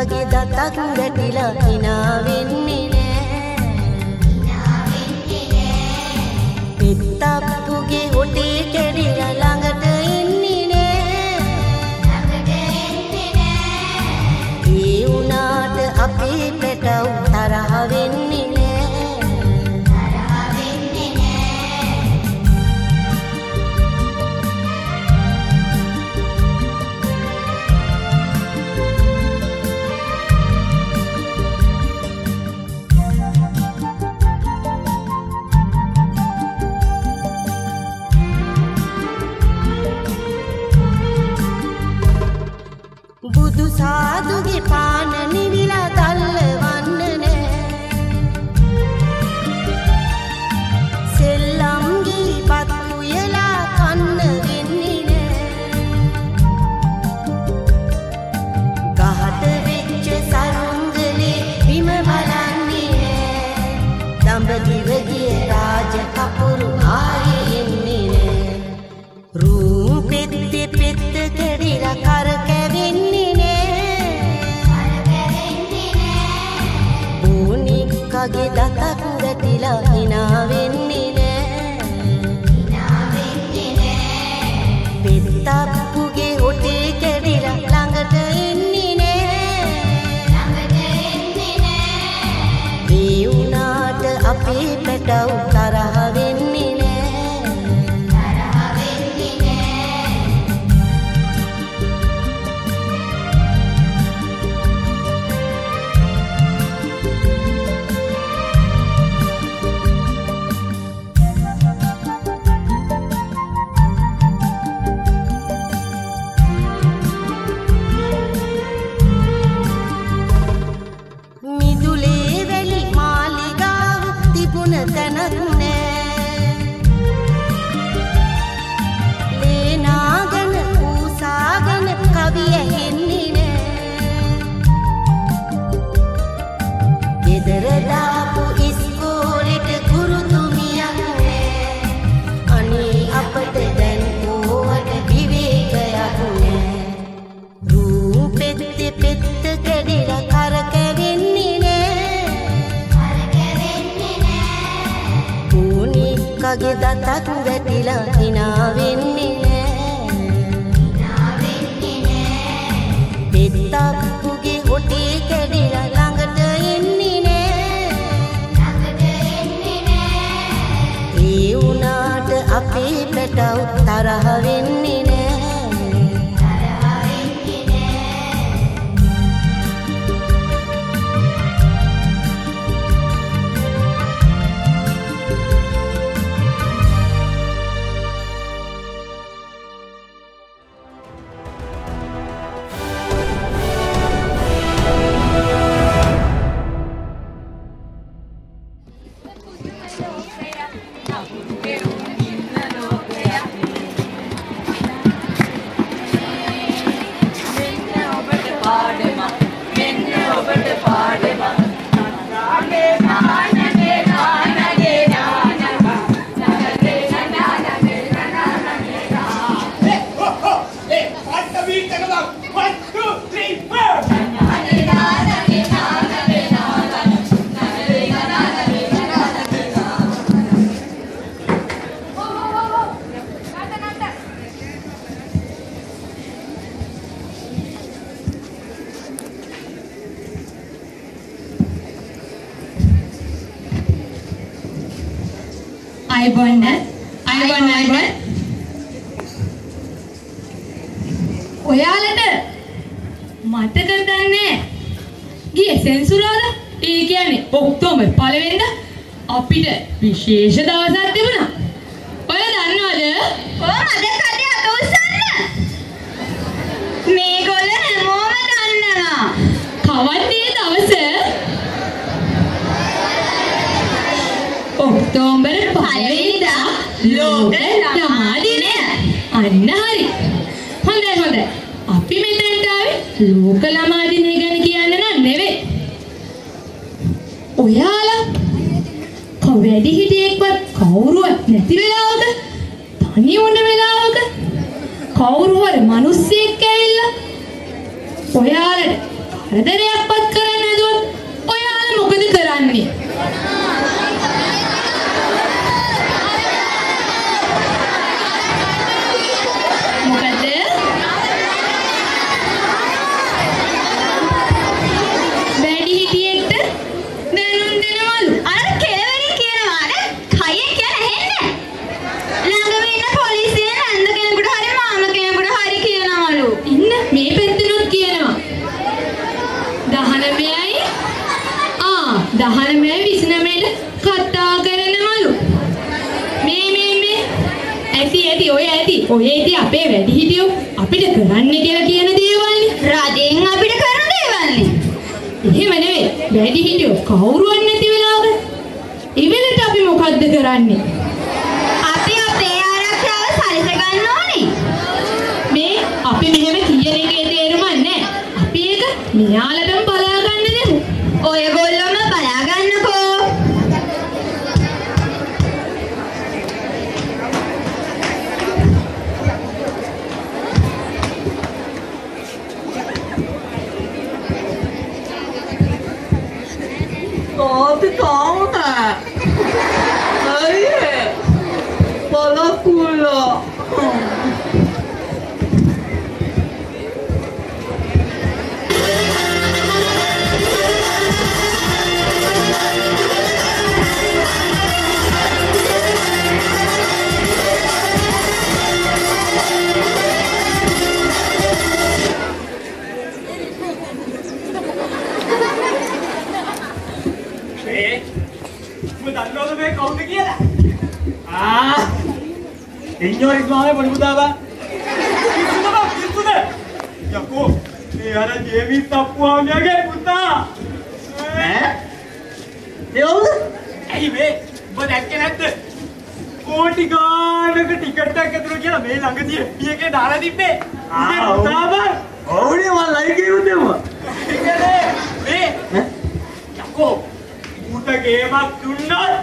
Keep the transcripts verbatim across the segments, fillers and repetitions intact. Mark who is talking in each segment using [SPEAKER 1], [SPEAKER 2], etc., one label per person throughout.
[SPEAKER 1] කගේ දතක් වැටිලා hina වෙන්නේ නෑ පිටප්පුගේ හොටේ කැඩිලා ළඟට එන්නේ නෑ ඒ උනාට අපේ පැටව තරහ වෙන්නේ නෑ බුදු සාදුගේ පාන නිවිලා තල්ලවන්න නෑ සෙල්ලම්ගේ පත් උයලා කන්න වෙන්නේ නෑ ගහට වෙච්ච සරුංගලේ බිම බලන්නේ නෑ දඹදිවගේ රාජ කපුරු ආයේ එන්නේ නෑ රූ පෙත්තේ පෙත්ත කැඩිලා කර කැවෙන්නේ කගේ දතක් වැටිලා hina වෙන්නේ නෑ පිටප්පුගේ හොටේ කැඩිලා ළඟට එන්නේ නෑ ඒ උනාට අපේ පැටව තරහ වෙන්නේ නෑ කගේ දතක් වැටිලා hina වෙන්නේ නෑ පිටප්පුගේ හොටේ කැඩිලා ළඟට එන්නේ නෑ ඒ උනාට අපේ පැටව තරහ වෙන්නේ නෑ
[SPEAKER 2] අයබෝන්න අයබෝන්න අයබෝන්න ඔයාලට මතකද දන්නේ ගියේ සෙන්සුරාදා ඒ කියන්නේ ඔක්තෝබර් පළවෙනිදා අපිට විශේෂ දවසක් තිබුණා ඔයා දන්නවද කොහමද කඩේ අත උස්සන්න මේගොල්ලෝ හැමෝම දන්නවා කවද්දේ දවස ඔක්තෝබර් පළවෙනිදා ලෝක ළමා දිනය අන්න හරි හොඳයි හොඳයි අපි මෙතනට ආවේ ලෝක ළමා දිනය ගැන කියන්න නෑ නෙවෙයි ඔයාලා කවැඩි හිටියෙක්වත් කවුරුවත් නැති වෙලාවක තනි වුණ වෙලාවක කවුරු හරි මිනිස්සෙක් ඇවිල්ලා ඔයාලට කරදරයක්වත් කරන්න හදුවොත් ඔයාලා මොකද කරන්නේ? මොකද? වැඩිහිටියෙක්ට දැනුම් දෙනවලු.
[SPEAKER 3] අර කෙලවරි කියනවා අර කයේ කියලා හෙන්න. ළඟම ඉන්න පොලිසියෙන් නැන්ද කෙනෙකුට හරි මාම කෙනෙකුට හරි කියනවලු.
[SPEAKER 2] ඉන්න මේ පැත්තෙනුත් කියනවා. දහනවයයි ආ දහනවයයි විසිනවයට කතා කරනවලු. මේ මේ මේ ඇති ඇති ඔය ඇති ඔය ඇති අපේ වැඩිහිටියෝ අපිට කරන්න කියලා කියන දේවල්නේ.
[SPEAKER 3] රජෙන් අපිට කරන දේවල්නේ.
[SPEAKER 2] එහෙම නෙවෙයි වැඩිහිටියෝ කවුරුවත් නැති වෙලාවක ඉවෙලට අපි මොකද්ද කරන්නේ?
[SPEAKER 3] අපි අපේ ආරක්ෂාව සැලස ගන්න ඕනේ.
[SPEAKER 2] මේ අපි මෙහෙම කියන එකේ තේරුම නැහැ. අපි ඒක මෙයාලටම බලා ගන්න දෙමු.
[SPEAKER 3] ඔයගොල්ලෝම බලා ගන්නකෝ.
[SPEAKER 4] Tapi kamu nak? Ayah, palaku lah.
[SPEAKER 5] Ah, señor Ismael, por puta va. Kisuna, kisuna. Yako, ni ada Jamie tapua ni agak puta. Eh? Dia apa? Eh, be, buat action ada. Koti kan, aku tiket tak ketemu dia, me langgar dia. Dia ke darah di be. Ah, puta apa? Oh, ni malah lagi ke puta apa? Tiket deh, be. Yako, puta game up tunat.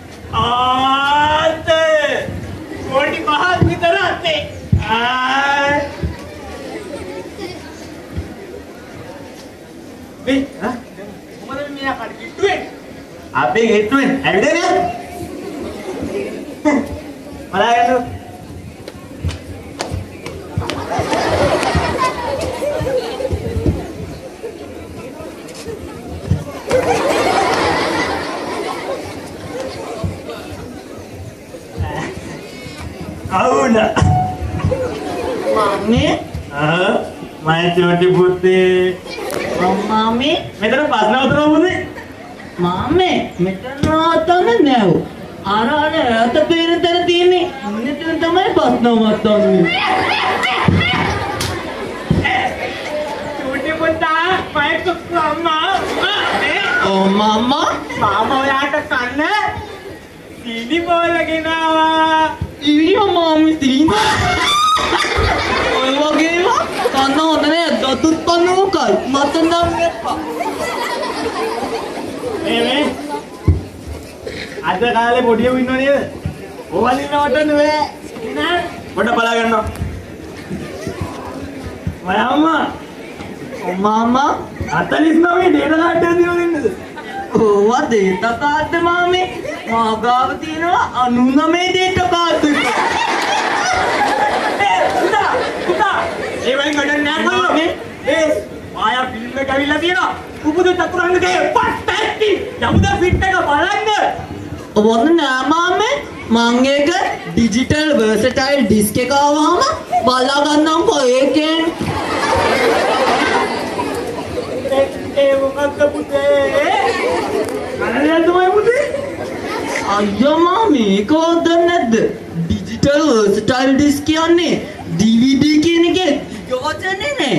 [SPEAKER 5] आते कोटी बाहर की तरह आते बे हाँ उम्र में मेरा कर गिट्टुए आप भी गिट्टुए ऐसे ना मरा गया तो Auna,
[SPEAKER 4] Mami,
[SPEAKER 5] ah, main cuci putih.
[SPEAKER 4] Mami,
[SPEAKER 5] Meter pas na udah putih.
[SPEAKER 4] Mami, meter nata na neo. Ara ara rata pera tera tini. Ini tuh tamai pas na mata ni.
[SPEAKER 5] Cuci putih, main tu sama.
[SPEAKER 4] Oh mama,
[SPEAKER 5] Mama ya tak kana. Sini boleh lagi nawa.
[SPEAKER 4] ini mami tini. Oh wagema, kana na datut panu kai, mata na mepa.
[SPEAKER 5] Eh, eh. Ada kali bodiya winno ni. Oh wali na water ni we. Na, water pala ganno. Mama.
[SPEAKER 4] Oh mama,
[SPEAKER 5] Atalis na we data card diyo din.
[SPEAKER 4] oh what data card mami? Magawa tino, anu na may data card.
[SPEAKER 5] Eh, kuda, kuda. Eh, wali gadan na ko. Eh, maya film में कभी लगी ना. Kupudu takurang ke, pasti. Jamuda fit ka balanda.
[SPEAKER 4] What na mami? මං එක digital versatile disc එක ආවම බලා ගන්නම්කො ඒකෙන්
[SPEAKER 5] ඒ මොකක්ද පුතේ? අරගෙන තමයි පුතේ.
[SPEAKER 4] අයියෝ මා මේක වදන්නේ නැද්ද? ඩිජිටල් වර්සටයිල් ඩිස්ක් කියන්නේ ඩී වී ඩී කියන එකේ යෝජනේ නේ.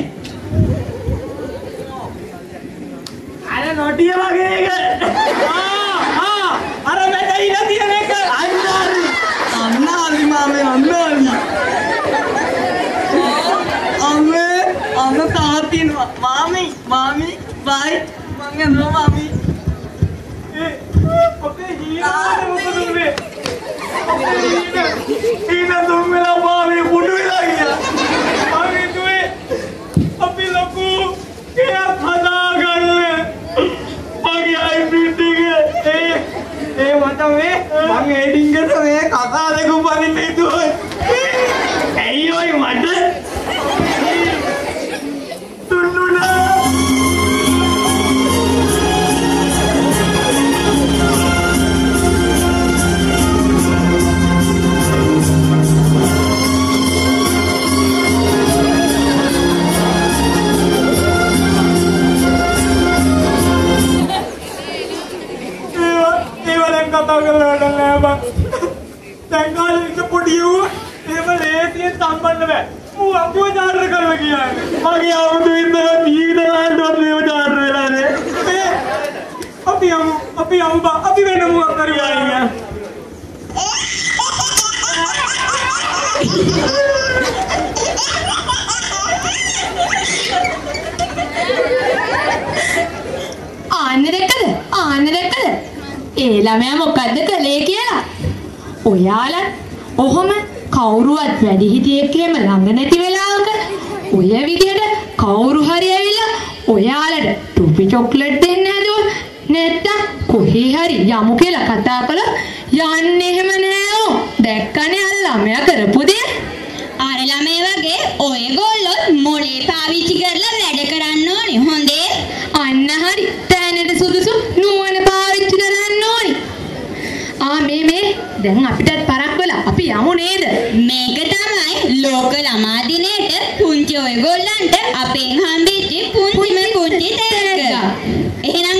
[SPEAKER 5] අර නොටිය වගේ එක. ආ ආ අර මෙතන තියෙන එක.
[SPEAKER 4] අන්නාරි අන්නාරි මාමේ අන්නාරි. අම්මේ අන්න තාත්තිනවා. මාමි මාමි බයි මං යනවා මාමි.
[SPEAKER 5] ඒ අපේ ජීවිතේ මොකද උනේ? ඊන දුම්මලා පාවේ පුඩු වෙලා ගියා. අපි දුවේ අපි ලොකු කයක් හදා කරලා නෑ බං. දැන් කාලේ පොඩියෝ එහෙම ලේසියෙන් සම්බන්ධ බෑ. ඌ අපුව චාර්ටර් කරලා කියන්නේ. මගේ ආමුතු ඉඳලා ජීවිතවලට මේව චාර්ටර් වෙලා නේ. අපි යමු අපි යමු බං. අපි වෙන මොකක් කරේ
[SPEAKER 2] ආන්න දැක්කද? ආන්න දැක්කද? ඒ ළමයා මොකද්ද කළේ කියලා? ඔයාලා ඔහොම කවුරුවත් වැඩි හිටියෙක් එහෙම ළඟ නැති වෙලාවක ඔය විදියට කවුරු හරි ඇවිල්ලා ඔයාලට ටොපි චොක්ලට් දෙන්න හැදුවොත් නැත්තම් කොහේ හරි යමු කියලා කතා කළා යන්නේ එහෙම නෑ. දැක්කනේ අර ළමයා කරපු දේ.
[SPEAKER 3] අර ළමයා වගේ ඔයගොල්ලෝ මොලේ පාවිච්චි කරලා වැඩ කරන්න ඕනේ. හොඳේ.
[SPEAKER 2] අන්න හරි. දැනට සුදුසු නුවණ පාවිච්චි කරන්න ඕනේ. ආ මේ මේ දැන් අපිටත් පරක් වෙලා අපි යමු නේද?
[SPEAKER 3] මේක තමයි ලෝක ළමා දිනේට පුංචි ඔයගොල්ලන්ට අපෙන් හම්බෙච්ච පුංචිම කුටි තෑග්ග. එහෙනම්